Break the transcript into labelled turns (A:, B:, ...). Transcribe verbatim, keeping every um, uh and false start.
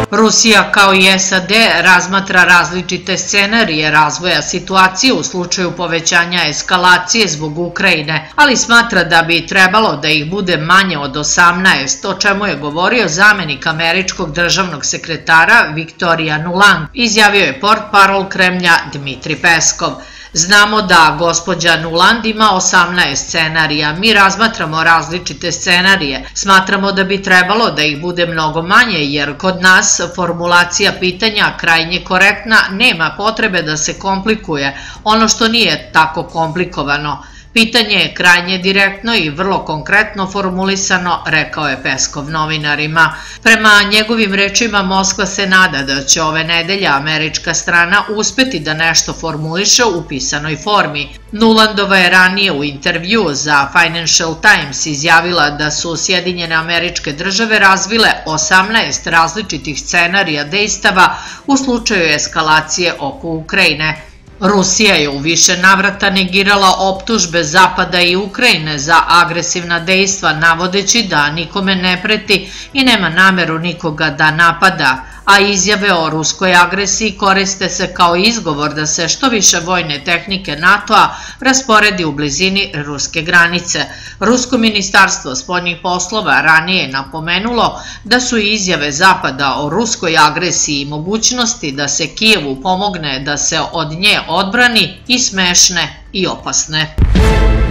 A: Rusija kao i S A D razmatra različite scenarije razvoja situacije u slučaju povećanja eskalacije zbog Ukrajine, ali smatra da bi trebalo da ih bude manje od osamnaest, o čemu je govorio zamenik američkog državnog sekretara Viktorija Nuland, izjavio je portparol Kremlja Dmitri Peskov. Znamo da gospođa Nuland ima osamnaest scenarija, mi razmatramo različite scenarije, smatramo da bi trebalo da ih bude mnogo manje jer kod nas formulacija pitanja krajnje korektna, nema potrebe da se komplikuje, ono što nije tako komplikovano. Pitanje je krajnje direktno i vrlo konkretno formulisano, rekao je Peskov novinarima. Prema njegovim rečima Moskva se nada da će ove nedelje američka strana uspeti da nešto formuliše u pisanoj formi. Nulandova je ranije u intervju za Financial Times izjavila da su Sjedinjene Američke Države razvile osamnaest različitih scenarija dejstava u slučaju eskalacije oko Ukrajine. Rusija je u više navrata negirala optužbe Zapada i Ukrajine za agresivna dejstva, navodeći da nikome ne preti i nema nameru nikoga da napada, a izjave o ruskoj agresiji koriste se kao izgovor da se što više vojne tehnike NATO-a rasporedi u blizini ruske granice. Rusko ministarstvo spoljnih poslova ranije je napomenulo da su izjave Zapada o ruskoj agresiji i mogućnosti da se Kijevu pomogne da se od nje odbrani i smešne i opasne.